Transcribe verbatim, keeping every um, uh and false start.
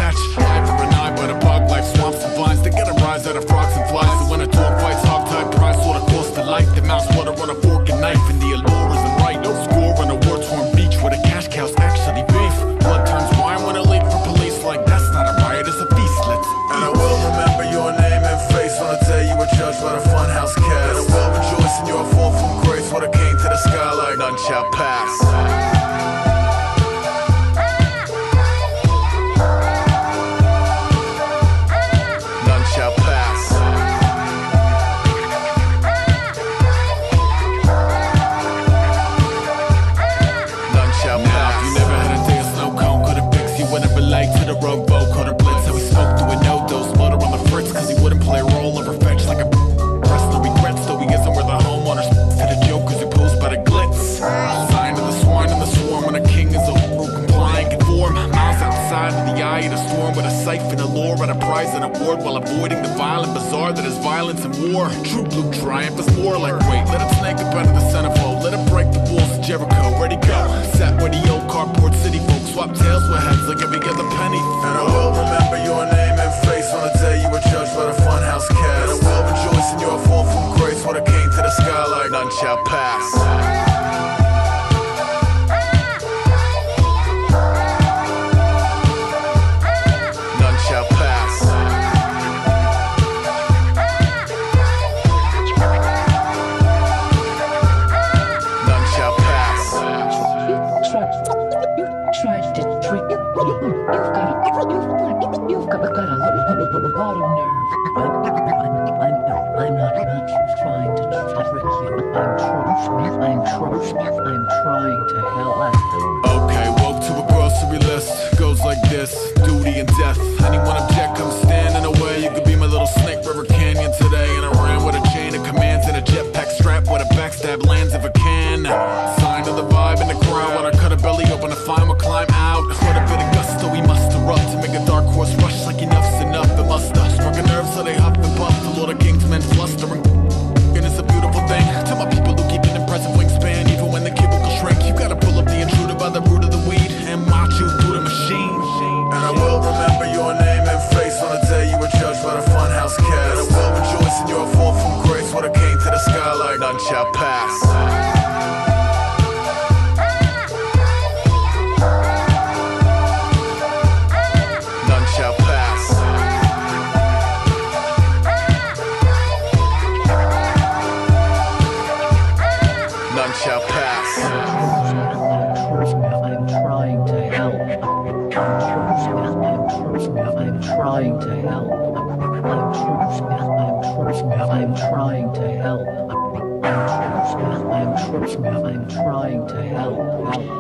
match. Eye for an eye, but a bug life, swamps and vines. They get a rise out of frogs and flies. So when a dog fights hog type price, what a cost to life. The mouse water on a fork and knife, and the allure isn't right. No score on a war-torn beach where the cash cows actually beef. Blood turns wine when a leak for police. Like that's not a riot, it's a feast. Let's eat. And I will remember your name and face on the day you were judged by the funhouse cast. And I will rejoice in your fall from grace when it came to the sky like none shall pass. None shall pass. None shall pass. Now, if you never had a day of snow cone, could've fixed, you wouldn't relate to the rowboat, caught a blitz. So he spoke to a no-dose, butter on the fritz, cause he wouldn't play a role or fetch like a press. No regrets, though he isn't where the homeowners to the jokers who posed by the glitz. Sign of the swine and the swarm when a king is a who compliant conform. Miles outside of the eye of the storm with a siphon, a lure, at a prize and award while avoiding the violent bazaar that is violence and war. True blue triumph is more like wait, let him snake up out of the centerfold, let him break the walls of Jericho. Where'd he go? Sat where the old carport city folks swap tails with heads like every other penny. And I will remember your name and face on the day you were judged by the funhouse cast. And I will rejoice in your fall from grace when it came to the sky like None shall pass. None shall pass. None shall pass. You tried to trick me. You've got a, you've got, got a lot of nerve. I'm, I'm, I'm, I'm not, not trying to trick you. I'm trying, I'm trying, I'm trying to help. Okay, woke to a grocery list. Goes like this, duty and death. Anyone object, come stand in the way. You could be my little Snake River Canyon today. And I ran with a chain of commands and a jetpack strap where the backstab lands if I can. Sign of the vibe in the crowd. When I cut a belly open to find what climb out. What a bit of gusto we must erupt to make a dark horse rush like enough's enough. It must have struck a nerve so they huff and puff. The Lord of Kings men flustering. And it's a beautiful thing. To my people who keep an impressive wingspan, even when the cubicle shrink. You gotta pull up the intruder by the root of the weed and march you through the machine. And I will remember your name and face on the day you were judged by the funhouse cast. And I will rejoice in your fall from grace when it came to the sky like None shall pass. None shall pass. None shall pass. I'm trying to help. I'm trying to help. I'm trying to help. I'm trying to help.